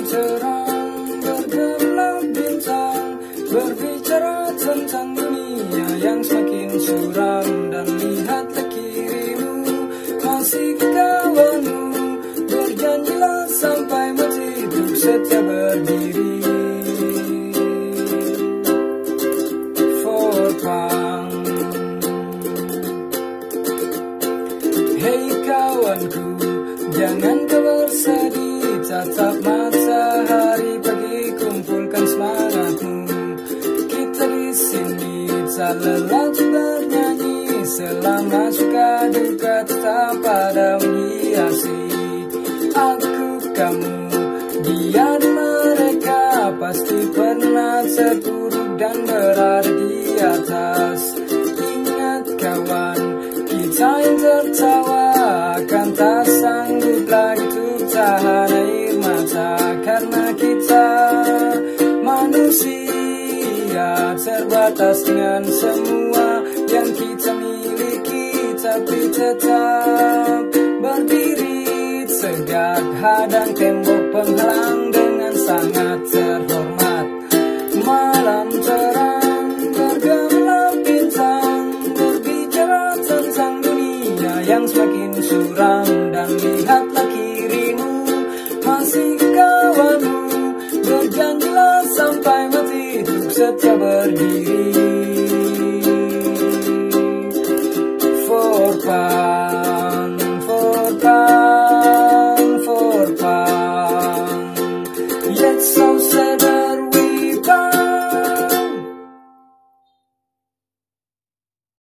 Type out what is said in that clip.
terang bergemerlap bintang, berbicara tentang dunia yang semakin suram. Dan lihatlah kirimu, masih kawanmu, berjanjilah sampai mati untuk setia berdiri. For Pang. Hei kawanku, jangan kau bersedih, tatap matahari pagi, kumpulkan semangatmu. Kita di sini tak lelah untuk bernyanyi, selama suka duka tetap ada menghiasi. Aku, kamu, dia dan mereka pasti pernah terpuruk dan berada di atas. Ingat kawan, kita yang tertawa akan tak sanggup lagi untuk tahan air mata, karena kita manusia terbatas dengan semua yang kita miliki, tapi tetap berdiri tegak hadang tembok penghalang dengan sangat terhormat. Malam terang bergemerlap bintang, berbicara tentang dunia yang semakin suram.